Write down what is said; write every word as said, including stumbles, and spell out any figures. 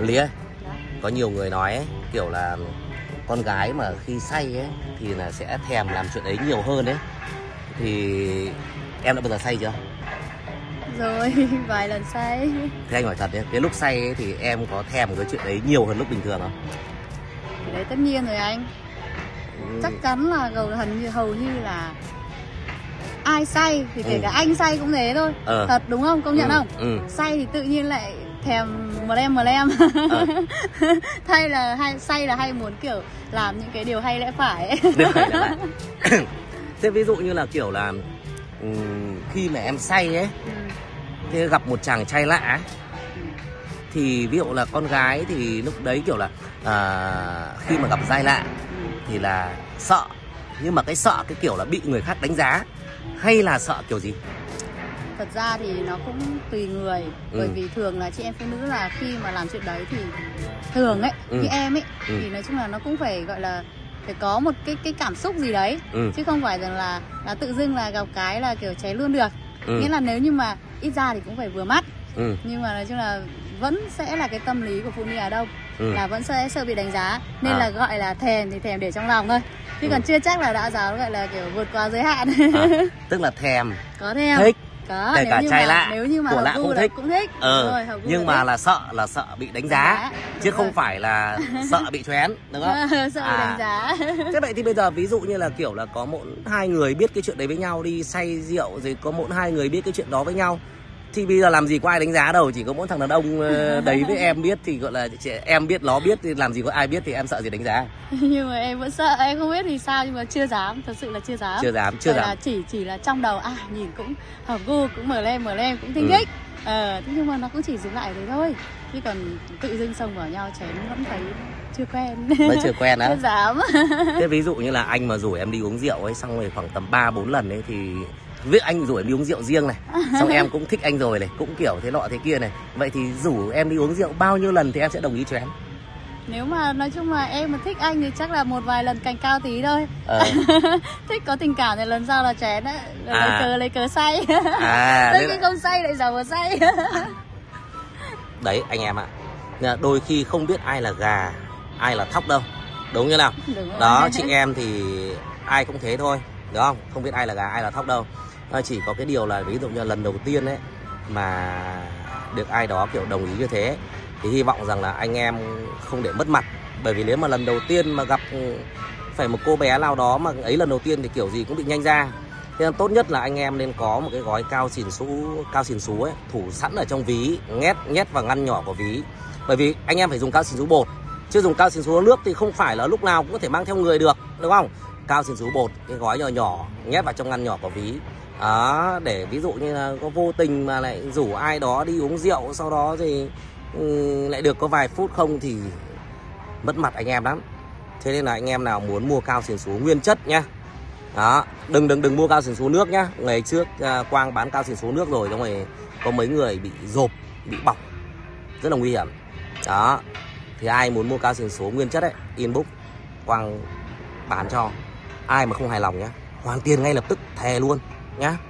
Lý ơi, có nhiều người nói ấy, kiểu là con gái mà khi say ấy thì là sẽ thèm làm chuyện ấy nhiều hơn đấy. Thì em đã bao giờ say chưa? Rồi, vài lần say. Thế anh hỏi thật nhé, cái lúc say ấy thì em có thèm cái chuyện đấy nhiều hơn lúc bình thường không? Thì đấy tất nhiên rồi anh. Ừ. Chắc chắn là hầu, hầu, như, hầu như là ai say thì kể Ừ. cả anh say cũng thế thôi. Ờ. Thật đúng không? Công nhận Ừ. không? Ừ. Say thì tự nhiên lại thèm mờ lem mờ lem. Ờ. Thay là hay say là hay muốn kiểu làm những cái điều hay lẽ phải ấy. Điều hay lẽ phải. Thế ví dụ như là kiểu là um, khi mà em say ấy, Ừ. thế gặp một chàng trai lạ ấy, thì ví dụ là con gái thì lúc đấy kiểu là à, khi mà gặp trai lạ thì là sợ, nhưng mà cái sợ cái kiểu là bị người khác đánh giá, hay là sợ kiểu gì? Thật ra thì nó cũng tùy người. Ừ. Bởi vì thường là chị em phụ nữ là khi mà làm chuyện đấy thì thường ấy, Ừ. như em ấy, Ừ. thì nói chung là nó cũng phải gọi là phải có một cái cái cảm xúc gì đấy. Ừ. Chứ không phải rằng là là tự dưng là gặp cái là kiểu cháy luôn được. Ừ. Nghĩa là nếu như mà ít ra thì cũng phải vừa mắt. Ừ. Nhưng mà nói chung là vẫn sẽ là cái tâm lý của phụ nữ Á Đông. Ừ. Là vẫn sẽ sợ bị đánh giá. Nên À. là gọi là thèm thì thèm để trong lòng thôi. Chứ Ừ. còn chưa chắc là đã giáo gọi là kiểu vượt qua giới hạn. À, tức là thèm, Có thèm. thích, Có, kể nếu cả như trai mà, lạ, nếu như mà của hợp lạ gu cũng là thích. cũng thích. Ờ, Rồi, hợp gu nhưng là mà thích. là sợ là sợ bị đánh Đánh giá, giá, chứ đúng không rồi. phải là sợ bị choén, đúng không? Sợ À. bị đánh giá. Thế vậy thì bây giờ ví dụ như là kiểu là có một hai người biết cái chuyện đấy với nhau, đi say rượu rồi có một hai người biết cái chuyện đó với nhau, thì bây giờ làm gì có ai đánh giá đâu, chỉ có mỗi thằng đàn ông đấy với em biết, thì gọi là em biết nó biết, thì làm gì có ai biết, thì em sợ gì đánh giá? Nhưng mà em vẫn sợ, em không biết thì sao, nhưng mà chưa dám, thật sự là chưa dám. Chưa dám, chưa Gọi dám. là chỉ chỉ là trong đầu à nhìn cũng hợp gu, cũng mở lên mở lên cũng thích Ừ. thích. Ờ, thế nhưng mà nó cũng chỉ dừng lại thế thôi. Chứ còn tự dưng xông vào nhau chém vẫn thấy chưa quen. Vẫn chưa quen á? Chưa dám. Thế ví dụ như là anh mà rủ em đi uống rượu ấy, xong rồi khoảng tầm ba bốn lần ấy, thì biết anh rủ em đi uống rượu riêng này, xong em cũng thích anh rồi này, cũng kiểu thế nọ thế kia này, vậy thì rủ em đi uống rượu bao nhiêu lần thì em sẽ đồng ý cho em? Nếu mà nói chung là em mà thích anh thì chắc là một vài lần cành cao tí thôi. Ờ. Thích có tình cảm thì lần sau là chén đấy. Lấy À. cớ lấy cớ say. À, Tới nên khi là- không say lại giả vờ say. Đấy anh em ạ, đôi khi không biết ai là gà, ai là thóc đâu, đúng như nào? Đúng rồi. Đó, chị em thì ai cũng thế thôi, đúng không? Không biết ai là gà, ai là thóc đâu. À, chỉ có cái điều là ví dụ như lần đầu tiên ấy mà được ai đó kiểu đồng ý như thế, thì hy vọng rằng là anh em không để mất mặt. Bởi vì nếu mà lần đầu tiên mà gặp phải một cô bé nào đó mà ấy lần đầu tiên thì kiểu gì cũng bị nhanh ra. Thế nên tốt nhất là anh em nên có một cái gói cao xìn xú, cao xìn xú ấy, thủ sẵn ở trong ví, nhét nhét vào ngăn nhỏ của ví. Bởi vì anh em phải dùng cao xìn xú bột, chứ dùng cao xìn xú nước thì không phải là lúc nào cũng có thể mang theo người được, đúng không? Cao xìn xú bột, cái gói nhỏ nhỏ nhét vào trong ngăn nhỏ của ví. Đó, để ví dụ như là có vô tình mà lại rủ ai đó đi uống rượu, sau đó thì um, lại được có vài phút không thì mất mặt anh em lắm. Thế nên là anh em nào muốn mua cao xìn xú nguyên chất nhá, đó, đừng đừng đừng mua cao xìn xú nước nhá. Ngày trước uh, Quang bán cao xìn xú nước rồi, xong rồi có mấy người bị rộp, bị bỏng, rất là nguy hiểm. Đó, thì ai muốn mua cao xìn xú nguyên chất ấy, inbox Quang bán cho. Ai mà không hài lòng nhá, hoàn tiền ngay lập tức, thề luôn nhá.